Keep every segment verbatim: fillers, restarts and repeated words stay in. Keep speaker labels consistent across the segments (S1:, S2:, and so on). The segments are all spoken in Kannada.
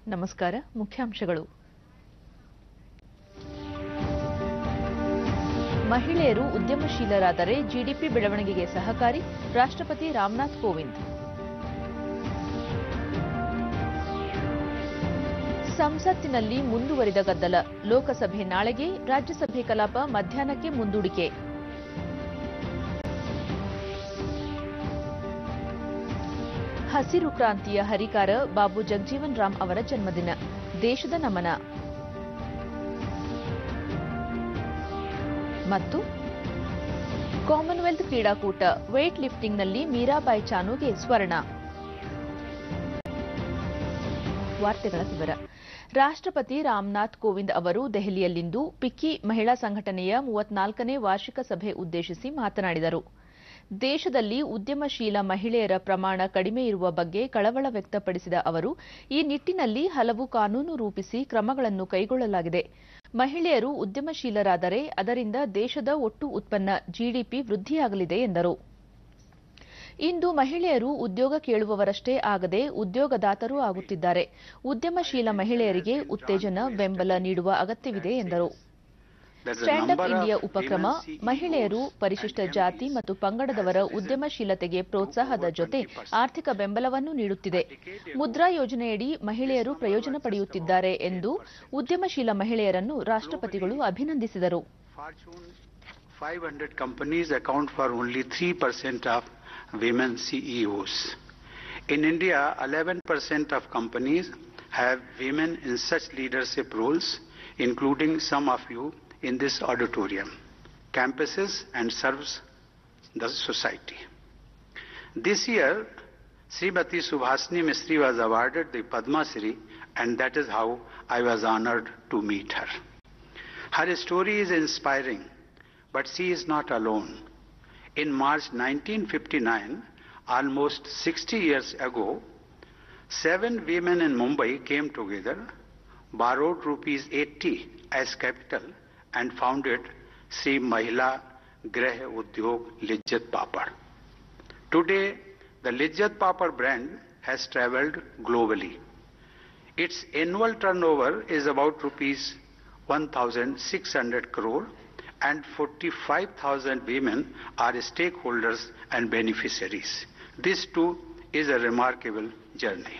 S1: ನಮಸ್ಕಾರ. ಮುಖ್ಯಾಂಶಗಳು. ಮಹಿಳೆಯರು ಉದ್ಯಮಶೀಲರಾದರೆ ಜಿಡಿಪಿ ಬೆಳವಣಿಗೆಗೆ ಸಹಕಾರಿ, ರಾಷ್ಟ್ರಪತಿ ರಾಮನಾಥ್ ಕೋವಿಂದ್. ಸಂಸತ್ತಿನಲ್ಲಿ ಮುಂದುವರಿದ ಗದ್ದಲ, ಲೋಕಸಭೆ ನಾಳೆಗೆ, ರಾಜ್ಯಸಭೆ ಕಲಾಪ ಮಧ್ಯಾಹ್ನಕ್ಕೆ ಮುಂದೂಡಿಕೆ. ಹಸಿರು ಕ್ರಾಂತಿಯ ಹರಿಕಾರ ಬಾಬು ಜಗಜೀವನ್ ರಾಮ್ ಅವರ ಜನ್ಮದಿನ, ದೇಶದ ನಮನ. ಮತ್ತು ಕಾಮನ್ವೆಲ್ತ್ ಕ್ರೀಡಾಕೂಟ, ವೇಟ್ ಲಿಫ್ಟಿಂಗ್ನಲ್ಲಿ ಮೀರಾಬಾಯಿ ಚಾನುಗೆ ಸ್ವರ್ಣ. ವಾರ್ತೆಗಳ ವಿವರ. ರಾಷ್ಟ್ರಪತಿ ರಾಮನಾಥ್ ಕೋವಿಂದ್ ಅವರು ದೆಹಲಿಯಲ್ಲಿಂದು ಪಿಕ್ಕಿ ಮಹಿಳಾ ಸಂಘಟನೆಯ ಮೂವತ್ನಾಲ್ಕನೇ ವಾರ್ಷಿಕ ಸಭೆ ಉದ್ದೇಶಿಸಿ ಮಾತನಾಡಿದರು. ದೇಶದಲ್ಲಿ ಉದ್ಯಮಶೀಲ ಮಹಿಳೆಯರ ಪ್ರಮಾಣ ಕಡಿಮೆ ಇರುವ ಬಗ್ಗೆ ಕಳವಳ ವ್ಯಕ್ತಪಡಿಸಿದ ಅವರು, ಈ ನಿಟ್ಟಿನಲ್ಲಿ ಹಲವು ಕಾನೂನು ರೂಪಿಸಿ ಕ್ರಮಗಳನ್ನು ಕೈಗೊಳ್ಳಲಾಗಿದೆ. ಮಹಿಳೆಯರು ಉದ್ಯಮಶೀಲರಾದರೆ ಅದರಿಂದ ದೇಶದ ಒಟ್ಟು ಉತ್ಪನ್ನ ಜಿಡಿಪಿ ವೃದ್ಧಿಯಾಗಲಿದೆ ಎಂದರು. ಇಂದು ಮಹಿಳೆಯರು ಉದ್ಯೋಗ ಕೇಳುವವರಷ್ಟೇ ಆಗದೆ ಉದ್ಯೋಗದಾತರೂ ಆಗುತ್ತಿದ್ದಾರೆ. ಉದ್ಯಮಶೀಲ ಮಹಿಳೆಯರಿಗೆ ಉತ್ತೇಜನ, ಬೆಂಬಲ ನೀಡುವ ಅಗತ್ಯವಿದೆ ಎಂದರು. ಸ್ಟ್ಯಾಂಡ್ ಅಪ್ ಇಂಡಿಯಾ ಉಪಕ್ರಮ ಮಹಿಳೆಯರು, ಪರಿಶಿಷ್ಟ ಜಾತಿ ಮತ್ತು ಪಂಗಡದವರ ಉದ್ಯಮಶೀಲತೆಗೆ ಪ್ರೋತ್ಸಾಹದ ಜೊತೆ ಆರ್ಥಿಕ ಬೆಂಬಲವನ್ನು ನೀಡುತ್ತಿದೆ. ಮುದ್ರಾ ಯೋಜನೆಯಡಿ ಮಹಿಳೆಯರು ಪ್ರಯೋಜನ ಪಡೆಯುತ್ತಿದ್ದಾರೆ ಎಂದು ಉದ್ಯಮಶೀಲ ಮಹಿಳೆಯರನ್ನು ರಾಷ್ಟ್ರಪತಿಗಳು ಅಭಿನಂದಿಸಿದರು.
S2: five hundred companies account for only three percent of women C E Os. In India, eleven percent of companies have women in such leadership roles, including some of you in this auditorium, campuses and serves the society. This year, Srimati Subhasini Mistry was awarded the Padma Shri, and that is how I was honored to meet her. Her story is inspiring, but she is not alone. In March nineteen fifty-nine, almost sixty years ago, seven women in Mumbai came together, borrowed rupees eighty as capital, and founded Sri Mahila Grah Udyog Lijjat Papad. Today, the Lijjat Papad brand has travelled globally. Its annual turnover is about rupees one thousand six hundred crore, and forty-five thousand women are stakeholders and beneficiaries. This too is a remarkable journey.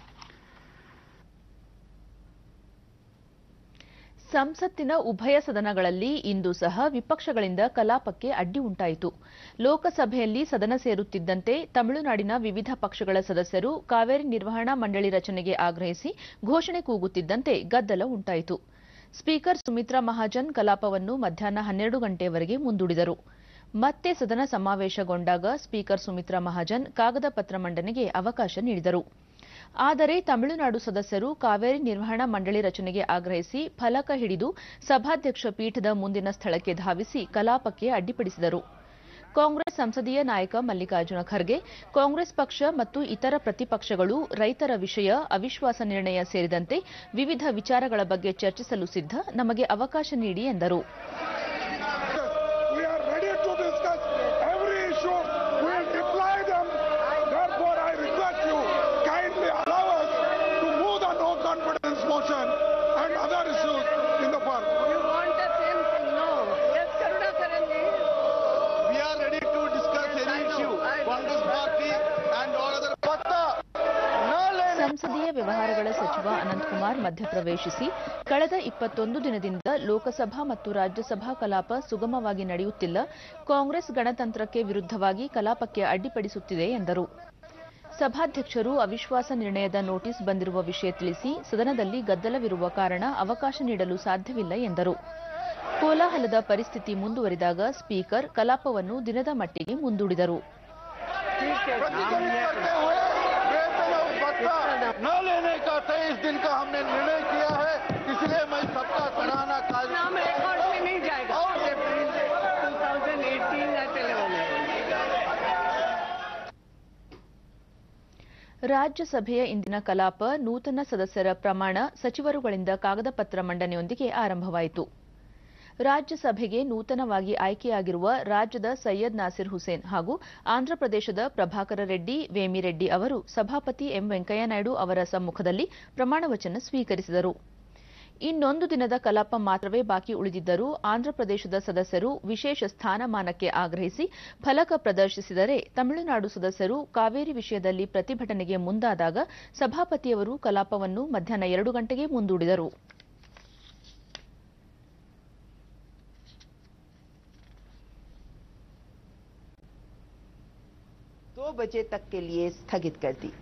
S1: ಸಂಸತ್ತಿನ ಉಭಯ ಸದನಗಳಲ್ಲಿ ಇಂದು ಸಹ ವಿಪಕ್ಷಗಳಿಂದ ಕಲಾಪಕ್ಕೆ ಅಡ್ಡಿ ಉಂಟಾಯಿತು. ಲೋಕಸಭೆಯಲ್ಲಿ ಸದನ ಸೇರುತ್ತಿದ್ದಂತೆ ತಮಿಳುನಾಡಿನ ವಿವಿಧ ಪಕ್ಷಗಳ ಸದಸ್ಯರು ಕಾವೇರಿ ನಿರ್ವಹಣಾ ಮಂಡಳಿ ರಚನೆಗೆ ಆಗ್ರಹಿಸಿ ಘೋಷಣೆ ಕೂಗುತ್ತಿದ್ದಂತೆ ಗದ್ದಲ ಉಂಟಾಯಿತು. ಸ್ಪೀಕರ್ ಸುಮಿತ್ರಾ ಮಹಾಜನ್ ಕಲಾಪವನ್ನು ಮಧ್ಯಾಹ್ನ ಹನ್ನೆರಡು ಗಂಟೆಯವರೆಗೆ ಮುಂದೂಡಿದರು. ಮತ್ತೆ ಸದನ ಸಮಾವೇಶಗೊಂಡಾಗ ಸ್ಪೀಕರ್ ಸುಮಿತ್ರಾ ಮಹಾಜನ್ ಕಾಗದ ಪತ್ರ ಮಂಡನೆಗೆ ಅವಕಾಶ ನೀಡಿದರು. ಆದರೆ ತಮಿಳುನಾಡು ಸದಸ್ಯರು ಕಾವೇರಿ ನಿರ್ವಹಣಾ ಮಂಡಳಿ ರಚನೆಗೆ ಆಗ್ರಹಿಸಿ ಫಲಕ ಹಿಡಿದು ಸಭಾಧ್ಯಕ್ಷ ಪೀಠದ ಮುಂದಿನ ಸ್ಥಳಕ್ಕೆ ಧಾವಿಸಿ ಕಲಾಪಕ್ಕೆ ಅಡ್ಡಿಪಡಿಸಿದರು. ಕಾಂಗ್ರೆಸ್ ಸಂಸದೀಯ ನಾಯಕ ಮಲ್ಲಿಕಾರ್ಜುನ ಖರ್ಗೆ, ಕಾಂಗ್ರೆಸ್ ಪಕ್ಷ ಮತ್ತು ಇತರ ಪ್ರತಿಪಕ್ಷಗಳು ರೈತರ ವಿಷಯ, ಅವಿಶ್ವಾಸ ನಿರ್ಣಯ ಸೇರಿದಂತೆ ವಿವಿಧ ವಿಚಾರಗಳ ಬಗ್ಗೆ ಚರ್ಚಿಸಲು ಸಿದ್ಧ, ನಮಗೆ ಅವಕಾಶ ನೀಡಿ ಎಂದರು. ಸಂಸದೀಯ ವ್ಯವಹಾರಗಳ ಸಚಿವ ಅನಂತಕುಮಾರ್ ಮಧ್ಯಪ್ರವೇಶಿಸಿ ಕಳೆದ ಇಪ್ಪತ್ತೊಂದು ದಿನದಿಂದ ಲೋಕಸಭಾ ಮತ್ತು ರಾಜ್ಯಸಭಾ ಕಲಾಪ ಸುಗಮವಾಗಿ ನಡೆಯುತ್ತಿಲ್ಲ, ಕಾಂಗ್ರೆಸ್ ಗಣತಂತ್ರಕ್ಕೆ ವಿರುದ್ಧವಾಗಿ ಕಲಾಪಕ್ಕೆ ಅಡ್ಡಿಪಡಿಸುತ್ತಿದೆ ಎಂದರು. ಸಭಾಧ್ಯಕ್ಷರು ಅವಿಶ್ವಾಸ ನಿರ್ಣಯದ ನೋಟಿಸ್ ಬಂದಿರುವ ವಿಷಯ ತಿಳಿಸಿ ಸದನದಲ್ಲಿ ಗದ್ದಲವಿರುವ ಕಾರಣ ಅವಕಾಶ ನೀಡಲು ಸಾಧ್ಯವಿಲ್ಲ ಎಂದರು. ಕೋಲಾಹಲದ ಪರಿಸ್ಥಿತಿ ಮುಂದುವರಿದಾಗ ಸ್ಪೀಕರ್ ಕಲಾಪವನ್ನು ದಿನದ ಮಟ್ಟಿಗೆ ಮುಂದೂಡಿದರು.
S3: न लेने का तेईस दिन का हमने निर्णय किया है, इसलिए मैं सबका सराहना कर
S4: नाम रिकॉर्ड में नहीं जाएगा और अप्रैल दो हज़ार अठारह ना चले वाले.
S1: ರಾಜ್ಯಸಭೆಯ ಇಂದಿನ ಕಲಾಪ ನೂತನ ಸದಸ್ಯರ ಪ್ರಮಾಣ, ಸಚಿವರುಗಳಿಂದ ಕಾಗದ ಪತ್ರ ಮಂಡನೆಯೊಂದಿಗೆ ಆರಂಭವಾಯಿತು. ರಾಜ್ಯಸಭೆಗೆ ನೂತನವಾಗಿ ಆಯ್ಕೆಯಾಗಿರುವ ರಾಜ್ಯದ ಸೈಯದ್ ನಾಸಿರ್ ಹುಸೇನ್ ಹಾಗೂ ಆಂಧ್ರಪ್ರದೇಶದ ಪ್ರಭಾಕರ ರೆಡ್ಡಿ ವೇಮಿರೆಡ್ಡಿ ಅವರು ಸಭಾಪತಿ ಎಂ ವೆಂಕಯ್ಯನಾಯ್ಡು ಅವರ ಸಮ್ಮುಖದಲ್ಲಿ ಪ್ರಮಾಣವಚನ ಸ್ವೀಕರಿಸಿದರು. ಇನ್ನೊಂದು ದಿನದ ಕಲಾಪ ಮಾತ್ರವೇ ಬಾಕಿ ಉಳಿದಿದ್ದರೂ ಆಂಧ್ರಪ್ರದೇಶದ ಸದಸ್ಯರು ವಿಶೇಷ ಸ್ಥಾನಮಾನಕ್ಕೆ ಆಗ್ರಹಿಸಿ ಫಲಕ ಪ್ರದರ್ಶಿಸಿದರೆ ತಮಿಳುನಾಡು ಸದಸ್ಯರು ಕಾವೇರಿ ವಿಷಯದಲ್ಲಿ ಪ್ರತಿಭಟನೆಗೆ ಮುಂದಾದಾಗ ಸಭಾಪತಿಯವರು ಕಲಾಪವನ್ನು ಮಧ್ಯಾಹ್ನ ಎರಡು ಗಂಟೆಗೆ ಮುಂದೂಡಿದರು.
S5: दो बजे तक के लिए स्थगित कर दी.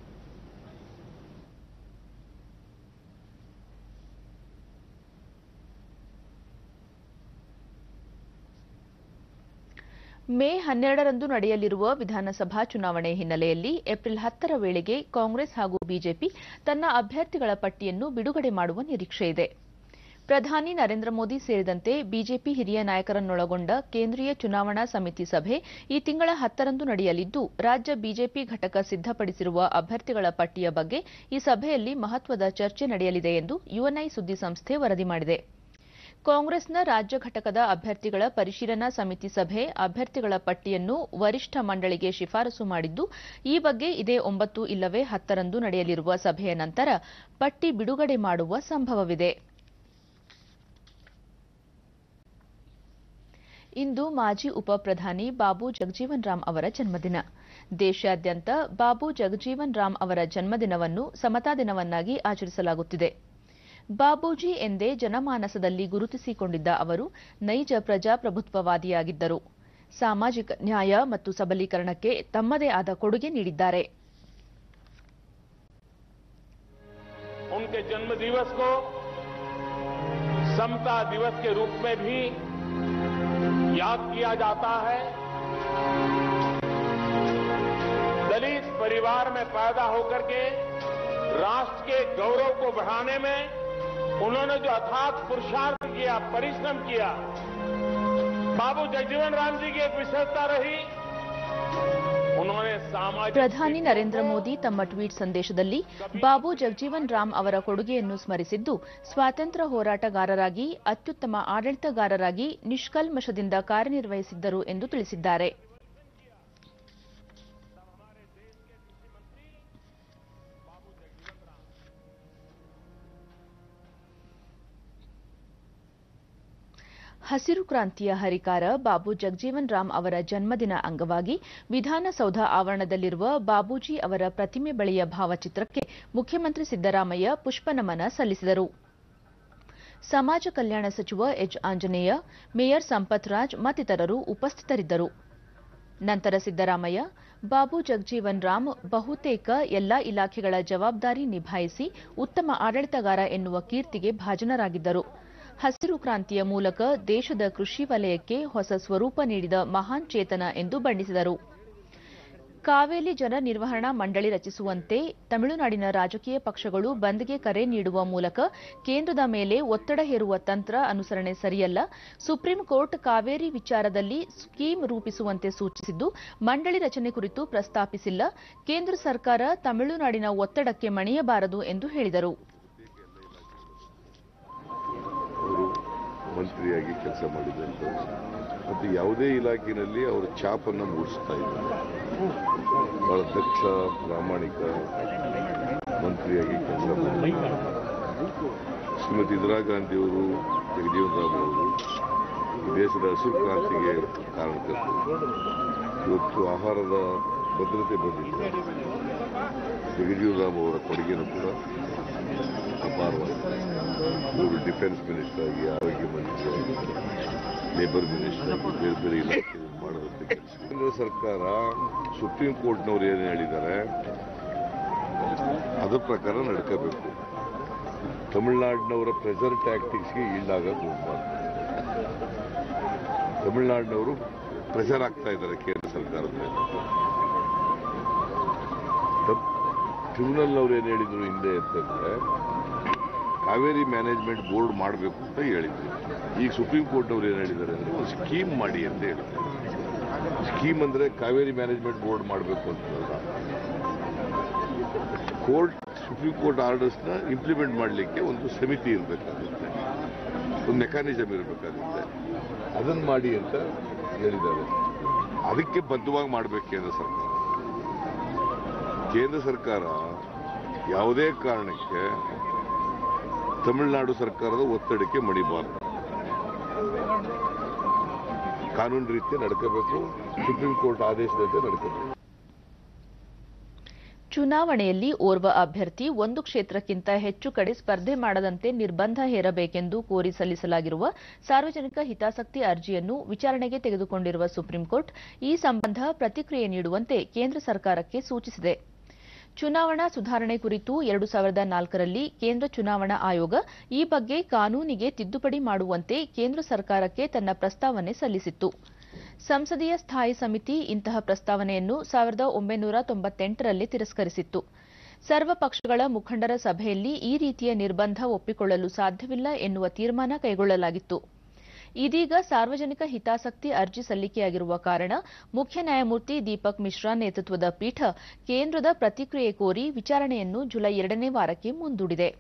S1: ಮೇ ಹನ್ನೆರಡರಂದು ನಡೆಯಲಿರುವ ವಿಧಾನಸಭಾ ಚುನಾವಣೆ ಹಿನ್ನೆಲೆಯಲ್ಲಿ ಏಪ್ರಿಲ್ ಹತ್ತರ ವೇಳೆಗೆ ಕಾಂಗ್ರೆಸ್ ಹಾಗೂ ಬಿಜೆಪಿ ತನ್ನ ಅಭ್ಯರ್ಥಿಗಳ ಪಟ್ಟಿಯನ್ನು ಬಿಡುಗಡೆ ಮಾಡುವ ನಿರೀಕ್ಷೆಯಿದೆ. ಪ್ರಧಾನಿ ನರೇಂದ್ರ ಮೋದಿ ಸೇರಿದಂತೆ ಬಿಜೆಪಿ ಹಿರಿಯ ನಾಯಕರನ್ನೊಳಗೊಂಡ ಕೇಂದ್ರೀಯ ಚುನಾವಣಾ ಸಮಿತಿ ಸಭೆ ಈ ತಿಂಗಳ ಹತ್ತರಂದು ನಡೆಯಲಿದ್ದು, ರಾಜ್ಯ ಬಿಜೆಪಿ ಘಟಕ ಸಿದ್ದಪಡಿಸಿರುವ ಅಭ್ಯರ್ಥಿಗಳ ಪಟ್ಟಿಯ ಬಗ್ಗೆ ಈ ಸಭೆಯಲ್ಲಿ ಮಹತ್ವದ ಚರ್ಚೆ ನಡೆಯಲಿದೆ ಎಂದು ಯುಎನ್ಐ ಸುದ್ದಿಸಂಸ್ಥೆ ವರದಿ ಮಾಡಿದೆ. ಕಾಂಗ್ರೆಸ್ನ ರಾಜ್ಯ ಘಟಕದ ಅಭ್ಯರ್ಥಿಗಳ ಪರಿಶೀಲನಾ ಸಮಿತಿ ಸಭೆ ಅಭ್ಯರ್ಥಿಗಳ ಪಟ್ಟಿಯನ್ನು ವರಿಷ್ಠ ಮಂಡಳಿಗೆ ಶಿಫಾರಸು ಮಾಡಿದ್ದು, ಈ ಬಗ್ಗೆ ಇದೇ ಒಂಬತ್ತು ಇಲ್ಲವೇ ಹತ್ತರಂದು ನಡೆಯಲಿರುವ ಸಭೆಯ ನಂತರ ಪಟ್ಟಿ ಬಿಡುಗಡೆ ಮಾಡುವ ಸಂಭವವಿದೆ. ಇಂದು ಮಾಜಿ ಉಪ ಪ್ರಧಾನಿ ಬಾಬು ಜಗಜೀವನ್ ರಾಮ್ ಅವರ ಜನ್ಮದಿನ. ದೇಶಾದ್ಯಂತ ಬಾಬು ಜಗಜೀವನ್ ರಾಮ್ ಅವರ ಜನ್ಮದಿನವನ್ನು ಸಮತಾ ದಿನವನ್ನಾಗಿ ಆಚರಿಸಲಾಗುತ್ತಿದೆ. ಬಾಬೂಜಿ ಎಂದೇ ಜನಮಾನಸದಲ್ಲಿ ಗುರುತಿಸಿಕೊಂಡಿದ್ದ ಅವರು ನೈಜ ಪ್ರಜಾಪ್ರಭುತ್ವವಾದಿಯಾಗಿದ್ದರು. ಸಾಮಾಜಿಕ ನ್ಯಾಯ ಮತ್ತು ಸಬಲೀಕರಣಕ್ಕೆ ತಮ್ಮದೇ ಆದ ಕೊಡುಗೆ ನೀಡಿದ್ದಾರೆ.
S6: उनके जन्म दिवस को समता दिवस के रूप में भी याद किया जाता है. दलित परिवार में पैदा होकर के राष्ट्र के गौरव को बढ़ाने में उन्होंने जो अथाक पुरुषार्थ किया, परिश्रम किया, बाबू जगजीवन राम जी की एक विशेषता रही. उन्होंने सामाजिक
S1: ಪ್ರಧಾನಿ ನರೇಂದ್ರ ಮೋದಿ ತಮ್ಮ ಟ್ವೀಟ್ ಸಂದೇಶದಲ್ಲಿ ಬಾಬು ಜಗಜೀವನ್ ರಾಮ್ ಅವರ ಕೊಡುಗೆಯನ್ನು ಸ್ಮರಿಸಿದ್ದು, ಸ್ವಾತಂತ್ರ್ಯ ಹೋರಾಟಗಾರರಾಗಿ ಅತ್ಯುತ್ತಮ ಆಡಳಿತಗಾರರಾಗಿ ನಿಷ್ಕಲ್ಮಶದಿಂದ ಕಾರ್ಯನಿರ್ವಹಿಸಿದ್ದರು ಎಂದು ತಿಳಿಸಿದ್ದಾರೆ. ಹಸಿರು ಕ್ರಾಂತಿಯ ಹರಿಕಾರ ಬಾಬು ಜಗಜೀವನ್ ರಾಮ್ ಅವರ ಜನ್ಮದಿನ ಅಂಗವಾಗಿ ವಿಧಾನಸೌಧ ಆವರಣದಲ್ಲಿರುವ ಬಾಬೂಜಿ ಅವರ ಪ್ರತಿಮೆ ಬಳಿಯ ಭಾವಚಿತ್ರಕ್ಕೆ ಮುಖ್ಯಮಂತ್ರಿ ಸಿದ್ದರಾಮಯ್ಯ ಪುಷ್ಪನಮನ ಸಲ್ಲಿಸಿದರು. ಸಮಾಜ ಕಲ್ಯಾಣ ಸಚಿವ ಎಚ್ ಆಂಜನೇಯ, ಮೇಯರ್ ಸಂಪತ್ ರಾಜ್ ಮತ್ತಿತರರು ಉಪಸ್ಥಿತರಿದ್ದರು. ನಂತರ ಸಿದ್ದರಾಮಯ್ಯ, ಬಾಬು ಜಗಜೀವನ್ ರಾಮ್ ಬಹುತೇಕ ಎಲ್ಲಾ ಇಲಾಖೆಗಳ ಜವಾಬ್ದಾರಿ ನಿಭಾಯಿಸಿ ಉತ್ತಮ ಆಡಳಿತಗಾರ ಎನ್ನುವ ಕೀರ್ತಿಗೆ ಭಾಜನರಾಗಿದ್ದರು. ಹಸಿರು ಕ್ರಾಂತಿಯ ಮೂಲಕ ದೇಶದ ಕೃಷಿ ವಲಯಕ್ಕೆ ಹೊಸ ಸ್ವರೂಪ ನೀಡಿದ ಮಹಾನ್ ಚೇತನ ಎಂದು ಬಣ್ಣಿಸಿದರು. ಕಾವೇರಿ ಜಲ ನಿರ್ವಹಣಾ ಮಂಡಳಿ ರಚಿಸುವಂತೆ ತಮಿಳುನಾಡಿನ ರಾಜಕೀಯ ಪಕ್ಷಗಳು ಬಂದ್ಗೆ ಕರೆ ನೀಡುವ ಮೂಲಕ ಕೇಂದ್ರದ ಮೇಲೆ ಒತ್ತಡ ಹೇರುವ ತಂತ್ರ ಅನುಸರಣೆ ಸರಿಯಲ್ಲ. ಸುಪ್ರೀಂ ಕೋರ್ಟ್ ಕಾವೇರಿ ವಿಚಾರದಲ್ಲಿ ಸ್ಕೀಮ್ ರೂಪಿಸುವಂತೆ ಸೂಚಿಸಿದ್ದು, ಮಂಡಳಿ ರಚನೆ ಕುರಿತು ಪ್ರಸ್ತಾಪಿಸಿಲ್ಲ. ಕೇಂದ್ರ ಸರ್ಕಾರ ತಮಿಳುನಾಡಿನ ಒತ್ತಡಕ್ಕೆ ಮಣಿಯಬಾರದು ಎಂದು ಹೇಳಿದರು.
S7: ಮಂತ್ರಿಯಾಗಿ ಕೆಲಸ ಮಾಡಿದಂಥವ್ರು ಮತ್ತು ಯಾವುದೇ ಇಲಾಖೆಯಲ್ಲಿ ಅವರ ಛಾಪನ್ನು ಮೂಡಿಸ್ತಾ ಇದ್ದಾರೆ. ಬಹಳ ದಕ್ಷ ಪ್ರಾಮಾಣಿಕ ಮಂತ್ರಿಯಾಗಿ ಕೆಲಸ ಮಾಡಿದ್ದಾರೆ. ಶ್ರೀಮತಿ ಇಂದಿರಾ ಗಾಂಧಿಯವರು, ಜಗಜೀವನ್ ರಾಮ್ ಅವರು ಈ ದೇಶದ ಹಸಿರು ಕ್ರಾಂತಿಗೆ ಕಾರಣಕರ್ತರು. ಇವತ್ತು ಆಹಾರದ ಭದ್ರತೆ ಬಂದಿದೆ. ಜಗಜೀವನ್ ರಾಮ್ ಅವರ ಕೊಡುಗೆನೂ ಕೂಡ ಅಪಾರವಾಗಿದೆ. ಇವರು ಡಿಫೆನ್ಸ್ ಮಿನಿಸ್ಟರ್ ಆಗಿ, ಆರೋಗ್ಯ ಮಂತ್ರಿ ಆಗಿ, ಲೇಬರ್ ಮಿನಿಸ್ಟರ್ ಆಗಿ ಬೇರೆ ಬೇರೆ ಇಲಾಖೆ ಮಾಡೋದಂತೆ ಕೆಲಸ. ಕೇಂದ್ರ ಸರ್ಕಾರ ಸುಪ್ರೀಂ ಕೋರ್ಟ್ನವರು ಏನು ಹೇಳಿದ್ದಾರೆ ಅದರ ಪ್ರಕಾರ ನಡ್ಕೋಬೇಕು. ತಮಿಳುನಾಡಿನವರ ಪ್ರೆಷರ್ ಟ್ಯಾಕ್ಟಿಕ್ಸ್ಗೆ ಈಡಾಗಕ್ಕೆ ಹೋಗಬಾರ್ದು. ತಮಿಳುನಾಡಿನವರು ಪ್ರೆಷರ್ ಆಗ್ತಾ ಇದ್ದಾರೆ ಕೇಂದ್ರ ಸರ್ಕಾರದ ಮೇಲೆ. ಟ್ರಿಬ್ಯುನಲ್ನವ್ರು ಏನು ಹೇಳಿದ್ರು ಹಿಂದೆ ಅಂತಂದ್ರೆ ಕಾವೇರಿ ಮ್ಯಾನೇಜ್ಮೆಂಟ್ ಬೋರ್ಡ್ ಮಾಡಬೇಕು ಅಂತ ಹೇಳಿದ್ರು. ಈಗ ಸುಪ್ರೀಂ ಕೋರ್ಟ್ನವ್ರು ಏನು ಹೇಳಿದ್ದಾರೆ ಅಂದರೆ ಒಂದು ಸ್ಕೀಮ್ ಮಾಡಿ ಅಂತ ಹೇಳಿದ್ದಾರೆ. ಸ್ಕೀಮ್ ಅಂದರೆ ಕಾವೇರಿ ಮ್ಯಾನೇಜ್ಮೆಂಟ್ ಬೋರ್ಡ್ ಮಾಡಬೇಕು ಅಂತಂದ್ರೆ ಕೋರ್ಟ್ ಸುಪ್ರೀಂ ಕೋರ್ಟ್ ಆರ್ಡರ್ಸ್ನ ಇಂಪ್ಲಿಮೆಂಟ್ ಮಾಡಲಿಕ್ಕೆ ಒಂದು ಸಮಿತಿ ಇರಬೇಕಾಗುತ್ತೆ. ಒಂದು ಮೆಕ್ಯಾನಿಸಮ್ ಇರಬೇಕಾಗುತ್ತೆ, ಅದನ್ನು ಮಾಡಿ ಅಂತ ಹೇಳಿದ್ದಾರೆ. ಅದಕ್ಕೆ ಬದ್ಧವಾಗಿ ಮಾಡಬೇಕು ಕೇಂದ್ರ ಸರ್ಕಾರ. ಕೇಂದ್ರ ಸರ್ಕಾರ ಯಾವುದೇ ಕಾರಣಕ್ಕೆ ತಮಿಳುನಾಡು ಸರ್ಕಾರದ ಒತ್ತಡಕ್ಕೆ ಮಣಿಬಾರದು. ಕಾನೂನು ರೀತಿ ನಡ್ಕೋಬೇಕು, ಸುಪ್ರೀಂ ಕೋರ್ಟ್ ಆದೇಶದಂತೆ ನಡ್ಕೋಬೇಕು.
S1: ಚುನಾವಣೆಯಲ್ಲಿ ಓರ್ವ ಅಭ್ಯರ್ಥಿ ಒಂದು ಕ್ಷೇತ್ರಕ್ಕಿಂತ ಹೆಚ್ಚು ಕಡೆ ಸ್ಪರ್ಧೆ ಮಾಡದಂತೆ ನಿರ್ಬಂಧ ಹೇರಬೇಕೆಂದು ಕೋರಿ ಸಲ್ಲಿಸಲಾಗಿರುವ ಸಾರ್ವಜನಿಕ ಹಿತಾಸಕ್ತಿ ಅರ್ಜಿಯನ್ನು ವಿಚಾರಣೆಗೆ ತೆಗೆದುಕೊಂಡಿರುವ ಸುಪ್ರೀಂಕೋರ್ಟ್ ಈ ಸಂಬಂಧ ಪ್ರತಿಕ್ರಿಯೆ ನೀಡುವಂತೆ ಕೇಂದ್ರ ಸರ್ಕಾರಕ್ಕೆ ಸೂಚಿಸಿದೆ. ಚುನಾವಣಾ ಸುಧಾರಣೆ ಕುರಿತು ಎರಡು ಸಾವಿರದ ನಾಲ್ಕರಲ್ಲಿ ಕೇಂದ್ರ ಚುನಾವಣಾ ಆಯೋಗ ಈ ಬಗ್ಗೆ ಕಾನೂನಿಗೆ ತಿದ್ದುಪಡಿ ಮಾಡುವಂತೆ ಕೇಂದ್ರ ಸರ್ಕಾರಕ್ಕೆ ತನ್ನ ಪ್ರಸ್ತಾವನೆ ಸಲ್ಲಿಸಿತ್ತು. ಸಂಸದೀಯ ಸ್ಥಾಯಿ ಸಮಿತಿ ಇಂತಹ ಪ್ರಸ್ತಾವನೆಯನ್ನು ಸಾವಿರದ ಒಂಬೈನೂರ ತೊಂಬತ್ತೆಂಟರಲ್ಲಿ ತಿರಸ್ಕರಿಸಿತ್ತು. ಸರ್ವ ಪಕ್ಷಗಳ ಮುಖಂಡರ ಸಭೆಯಲ್ಲಿ ಈ ರೀತಿಯ ನಿರ್ಬಂಧ ಒಪ್ಪಿಕೊಳ್ಳಲು ಸಾಧ್ಯವಿಲ್ಲ ಎನ್ನುವ ತೀರ್ಮಾನ ಕೈಗೊಳ್ಳಲಾಗಿತ್ತು. ಇದೀಗ ಸಾರ್ವಜನಿಕ ಹಿತಾಸಕ್ತಿ ಅರ್ಜಿ ಸಲ್ಲಿಕೆಯಾಗಿರುವ ಕಾರಣ ಮುಖ್ಯ ನ್ಯಾಯಮೂರ್ತಿ ದೀಪಕ್ ಮಿಶ್ರಾ ನೇತೃತ್ವದ ಪೀಠ ಕೇಂದ್ರದ ಪ್ರತಿಕ್ರಿಯೆ ಕೋರಿ ವಿಚಾರಣೆಯನ್ನು ಜುಲೈ ಎರಡನೇ ವಾರಕ್ಕೆ ಮುಂದೂಡಿದೆ.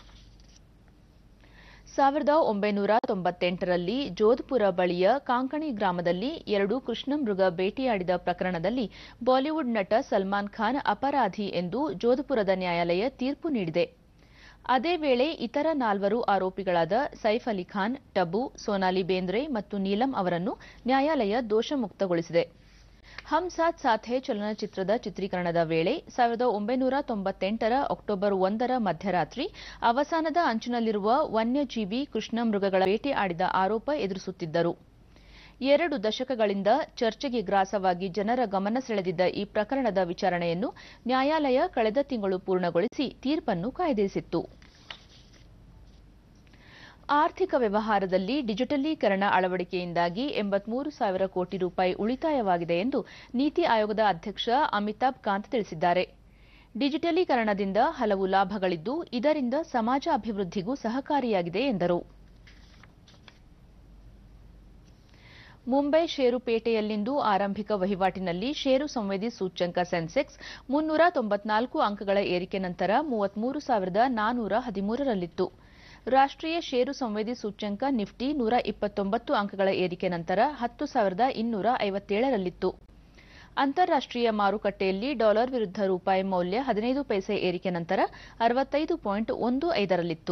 S1: ಸಾವಿರದ ಒಂಬೈನೂರ ತೊಂಬತ್ತೆಂಟರಲ್ಲಿ ಜೋಧ್ಪುರ ಬಳಿಯ ಕಾಂಕಣಿ ಗ್ರಾಮದಲ್ಲಿ ಎರಡು ಕೃಷ್ಣಮೃಗ ಬೇಟೆಯಾಡಿದ ಪ್ರಕರಣದಲ್ಲಿ ಬಾಲಿವುಡ್ ನಟ ಸಲ್ಮಾನ್ ಖಾನ್ ಅಪರಾಧಿ ಎಂದು ಜೋಧ್ಪುರದ ನ್ಯಾಯಾಲಯ ತೀರ್ಪು ನೀಡಿದೆ. ಅದೇ ವೇಳೆ ಇತರ ನಾಲ್ವರು ಆರೋಪಿಗಳಾದ ಸೈಫ್ ಅಲಿ ಖಾನ್, ಟಬು, ಸೋನಾಲಿ ಬೇಂದ್ರೆ ಮತ್ತು ನೀಲಂ ಅವರನ್ನು ನ್ಯಾಯಾಲಯ ದೋಷಮುಕ್ತಗೊಳಿಸಿದೆ. ಹಮ್ ಸಾಥ್ ಸಾಥ್ ಹೈ ಚಲನಚಿತ್ರದ ಚಿತ್ರೀಕರಣದ ವೇಳೆ ಸಾವಿರದ ಒಂಬೈನೂರ ತೊಂಬತ್ತೆಂಟರ ಅಕ್ಟೋಬರ್ ಒಂದರ ಮಧ್ಯರಾತ್ರಿ ಅವಸಾನದ ಅಂಚಿನಲ್ಲಿರುವ ವನ್ಯಜೀವಿ ಕೃಷ್ಣಮೃಗಗಳ ಬೇಟೆ ಆಡಿದ ಆರೋಪ ಎದುರಿಸುತ್ತಿದ್ದರು. ಎರಡು ದಶಕಗಳಿಂದ ಚರ್ಚೆಗೆ ಗ್ರಾಸವಾಗಿ ಜನರ ಗಮನ ಸೆಳೆದಿದ್ದ ಈ ಪ್ರಕರಣದ ವಿಚಾರಣೆಯನ್ನು ನ್ಯಾಯಾಲಯ ಕಳೆದ ತಿಂಗಳು ಪೂರ್ಣಗೊಳಿಸಿ ತೀರ್ಪನ್ನು ಕಾಯ್ದಿರಿಸಿತ್ತು. ಆರ್ಥಿಕ ವ್ಯವಹಾರದಲ್ಲಿ ಡಿಜಿಟಲೀಕರಣ ಅಳವಡಿಕೆಯಿಂದಾಗಿ ಎಂಬತ್ಮೂರು ಸಾವಿರ ಕೋಟಿ ರೂಪಾಯಿ ಉಳಿತಾಯವಾಗಿದೆ ಎಂದು ನೀತಿ ಆಯೋಗದ ಅಧ್ಯಕ್ಷ ಅಮಿತಾಬ್ ಕಾಂತ್ ತಿಳಿಸಿದ್ದಾರೆ. ಡಿಜಿಟಲೀಕರಣದಿಂದ ಹಲವು ಲಾಭಗಳಿದ್ದು ಇದರಿಂದ ಸಮಾಜ ಅಭಿವೃದ್ಧಿಗೂ ಸಹಕಾರಿಯಾಗಿದೆ ಎಂದರು. ಮುಂಬೈ ಷೇರುಪೇಟೆಯಲ್ಲಿಂದು ಆರಂಭಿಕ ವಹಿವಾಟಿನಲ್ಲಿ ಷೇರು ಸಂವೇದಿ ಸೂಚ್ಯಂಕ ಸೆನ್ಸೆಕ್ಸ್ ಮುನ್ನೂರ ತೊಂಬತ್ನಾಲ್ಕು ಅಂಕಗಳ ಏರಿಕೆ ನಂತರ ಮೂವತ್ಮೂರು ಸಾವಿರದ ನಾನ್ನೂರ ಹದಿಮೂರರಲ್ಲಿತ್ತು. ರಾಷ್ಟ್ರೀಯ ಷೇರು ಸಂವೇದಿ ಸೂಚ್ಯಂಕ ನಿಫ್ಟಿ ನೂರ ಇಪ್ಪತ್ತೊಂಬತ್ತು ಅಂಕಗಳ ಏರಿಕೆ ನಂತರ ಹತ್ತು ಸಾವಿರದ ಇನ್ನೂರ ಐವತ್ತೇಳರಲ್ಲಿತ್ತು. ಅಂತಾರಾಷ್ಟ್ರೀಯ ಮಾರುಕಟ್ಟೆಯಲ್ಲಿ ಡಾಲರ್ ವಿರುದ್ಧ ರೂಪಾಯಿ ಮೌಲ್ಯ ಹದಿನೈದು ಪೈಸೆ ಏರಿಕೆ ನಂತರ ಅರವತ್ತೈದು ಪಾಯಿಂಟ್ ಒಂದು ಐದರಲ್ಲಿತ್ತು.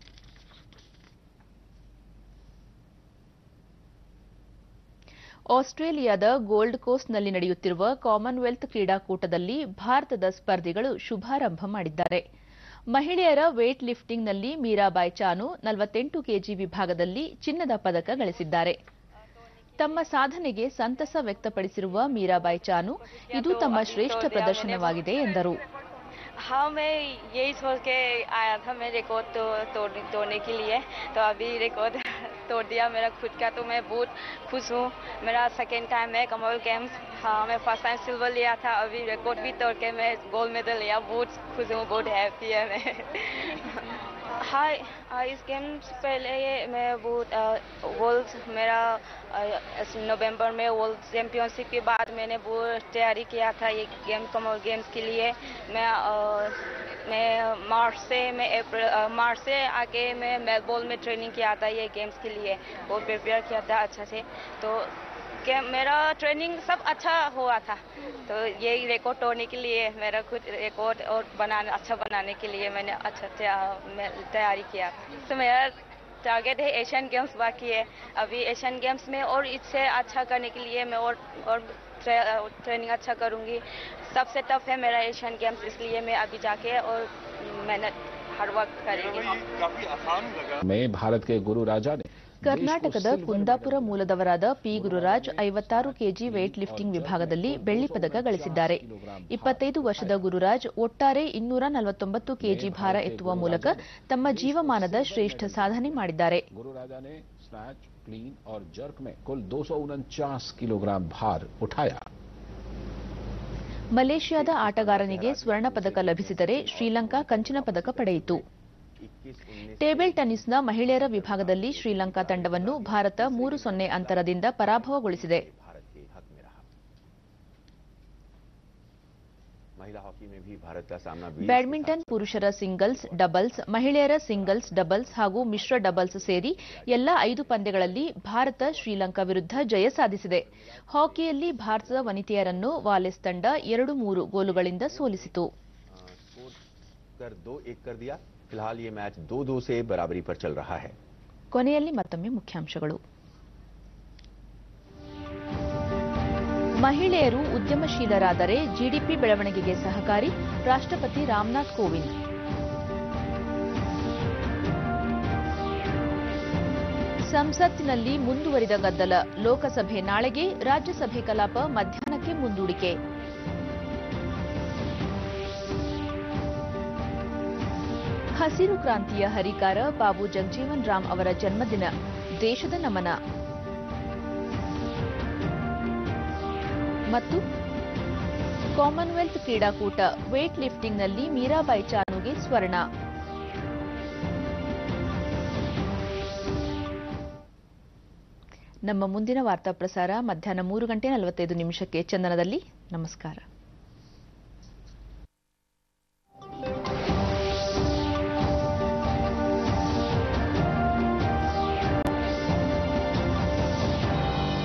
S1: ಆಸ್ಟ್ರೇಲಿಯಾದ ಗೋಲ್ಡ್ ಕೋಸ್ಟ್ನಲ್ಲಿ ನಡೆಯುತ್ತಿರುವ ಕಾಮನ್ವೆಲ್ತ್ ಕ್ರೀಡಾಕೂಟದಲ್ಲಿ ಭಾರತದ ಸ್ಪರ್ಧಿಗಳು ಶುಭಾರಂಭ ಮಾಡಿದ್ದಾರೆ. ಮಹಿಳೆಯರ ವೇಟ್ ಲಿಫ್ಟಿಂಗ್ನಲ್ಲಿ ಮೀರಾಬಾಯಿ ಚಾನು ನಲವತ್ತೆಂಟು ಕೆಜಿ ವಿಭಾಗದಲ್ಲಿ ಚಿನ್ನದ ಪದಕ ಗಳಿಸಿದ್ದಾರೆ. ತಮ್ಮ ಸಾಧನೆಗೆ ಸಂತಸ ವ್ಯಕ್ತಪಡಿಸಿರುವ ಮೀರಾಬಾಯಿ ಚಾನು ಇದು ತಮ್ಮ ಶ್ರೇಷ್ಠ ಪ್ರದರ್ಶನವಾಗಿದೆ ಎಂದರು.
S8: हाँ, मैं यही सोच के आया था मैं रिकॉर्ड तो तोड़ तोड़ने के लिए, तो अभी रिकॉर्ड तोड़ दिया मेरा खुद का, तो मैं बहुत खुश हूँ. मेरा सेकेंड टाइम है कॉमनवेल्थ गेम्स. हाँ, मैं फर्स्ट टाइम सिल्वर लिया था, अभी रिकॉर्ड भी तोड़ के मैं गोल्ड मेडल लिया. बहुत खुश हूँ, बहुत हैप्पी है मैं. हाँ, इस गेम्स पहले मैं बहुत वर्ल्ड मेरा नवंबर में वर्ल्ड चैंपियनशिप के बाद मैंने बहुत तैयारी किया था ये गेम कॉमनवेल्थ गेम्स के लिए. मैं मैं मार्च से मैं अप्रैल मार्च से आके मैं मेलबोर्न में ट्रेनिंग किया था ये गेम्स के लिए, बहुत प्रिपेयर किया था अच्छा से. तो क्या मेरा ट्रेनिंग सब अच्छा हुआ था, तो ये रिकॉर्ड तोड़ने के लिए मेरा खुद रिकॉर्ड और बनाने अच्छा बनाने के लिए मैंने अच्छा तैयारी किया. तो मेरा टारगेट है एशियन गेम्स बाकी है, अभी एशियन गेम्स में और इससे अच्छा करने के लिए मैं और और ट्रेनिंग अच्छा करूंगी. सबसे टफ है मेरा एशियन गेम्स, इसलिए मैं अभी जाके और मेहनत हर वक्त करेंगी.
S3: काफी आसान लगा.
S9: मैं भारत के गुरु राजा ने
S1: ಕರ್ನಾಟಕದ ಕುಂದಾಪುರ ಮೂಲದವರಾದ ಪಿ ಗುರುರಾಜ್ ಐವತ್ತಾರು ಕೆಜಿ ವೇಟ್ ಲಿಫ್ಟಿಂಗ್ ವಿಭಾಗದಲ್ಲಿ ಬೆಳ್ಳಿ ಪದಕ ಗಳಿಸಿದ್ದಾರೆ. ಇಪ್ಪತ್ತೈದು ವರ್ಷದ ಗುರುರಾಜ್ ಒಟ್ಟಾರೆ ಇನ್ನೂರ ನಲವತ್ತೊಂಬತ್ತು ಕೆಜಿ ಭಾರ ಎತ್ತುವ ಮೂಲಕ ತಮ್ಮ ಜೀವಮಾನದ ಶ್ರೇಷ್ಠ ಸಾಧನೆ ಮಾಡಿದ್ದಾರೆ.
S9: स्नैच, क्लीन और जर्क में कुल दो सौ उनचास किलोग्राम भार उठाया.
S1: ಮಲೇಷ್ಯಾದ ಆಟಗಾರನಿಗೆ ಸ್ವರ್ಣ ಪದಕ ಲಭಿಸಿದರೆ ಶ್ರೀಲಂಕಾ ಕಂಚಿನ ಪದಕ ಪಡೆಯಿತು. ಟೇಬಲ್ ಟೆನ್ನಿಸ್ನ ಮಹಿಳೆಯರ ವಿಭಾಗದಲ್ಲಿ ಶ್ರೀಲಂಕಾ ತಂಡವನ್ನು ಭಾರತ ಮೂರು ಸೊನ್ನೆ ಅಂತರದಿಂದ ಪರಾಭವಗೊಳಿಸಿದೆ.
S10: महिला हॉकी में भी भारत का सामना
S1: ಬ್ಯಾಡ್ಮಿಂಟನ್ ಪುರುಷರ ಸಿಂಗಲ್ಸ್ ಡಬಲ್ಸ್ ಮಹಿಳೆಯರ ಸಿಂಗಲ್ಸ್ ಡಬಲ್ಸ್ ಹಾಗೂ ಮಿಶ್ರ ಡಬಲ್ಸ್ ಸೇರಿ ಎಲ್ಲ ಐದು ಪಂದ್ಯಗಳಲ್ಲಿ ಭಾರತ ಶ್ರೀಲಂಕಾ ವಿರುದ್ಧ ಜಯ ಸಾಧಿಸಿದೆ. ಹಾಕಿಯಲ್ಲಿ ಭಾರತದ ವನಿತೆಯರನ್ನು ವಾಲೆಸ್ ತಂಡ ಎರಡು ಮೂರು ಗೋಲುಗಳಿಂದ ಸೋಲಿಸಿತು.
S10: दो एक कर दिया. फिलहाल ये मैच दो दो से बराबरी पर चल रहा है.
S1: ಕೊನೆಯಲ್ಲಿ ಮತ್ತೊಮ್ಮೆ ಮುಖ್ಯಾಂಶಗಳು. ಮಹಿಳೆಯರು ಉದ್ಯಮಶೀಲರಾದರೆ ಜಿಡಿಪಿ ಬೆಳವಣಿಗೆಗೆ ಸಹಕಾರಿ, ರಾಷ್ಟ್ರಪತಿ ರಾಮನಾಥ್ ಕೋವಿಂದ್. ಸಂಸತ್ತಿನಲ್ಲಿ ಮುಂದುವರಿದ ಗದ್ದಲ, ಲೋಕಸಭೆ ನಾಳೆಗೆ, ರಾಜ್ಯಸಭೆ ಕಲಾಪ ಮಧ್ಯಾಹ್ನಕ್ಕೆ ಮುಂದೂಡಿಕೆ. ಹಸಿರು ಕ್ರಾಂತಿಯ ಹರಿಕಾರ ಬಾಬು ಜಗಜೀವನ್ ರಾಮ್ ಅವರ ಜನ್ಮದಿನ, ದೇಶದ ನಮನ. ಮತ್ತು ಕಾಮನ್ವೆಲ್ತ್ ಕ್ರೀಡಾಕೂಟ, ವೇಟ್ ಲಿಫ್ಟಿಂಗ್ನಲ್ಲಿ ಮೀರಾಬಾಯಿ ಚಾನುಗೆ ಸ್ವರ್ಣ. ನಮ್ಮ ಮುಂದಿನ ವಾರ್ತಾ ಪ್ರಸಾರ ಮಧ್ಯಾಹ್ನ ಮೂರು ಗಂಟೆ ನಲವತ್ತೈದು ನಿಮಿಷಕ್ಕೆ ಚಂದನದಲ್ಲಿ. ನಮಸ್ಕಾರ.